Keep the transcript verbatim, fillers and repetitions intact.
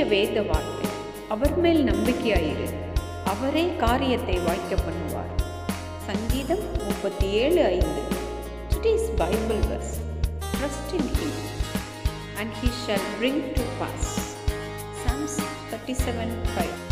வேத வார்த்தை. அவர் மேல் நம்பிக்கையாயிரு, அவரே காரியத்தை வாய்க்க பண்ணுவார். சங்கீதம் முப்பத்தி ஏழு ஐந்து. Today's Bible verse. Trust in Him and He shall bring to pass. Psalms thirty-seven five.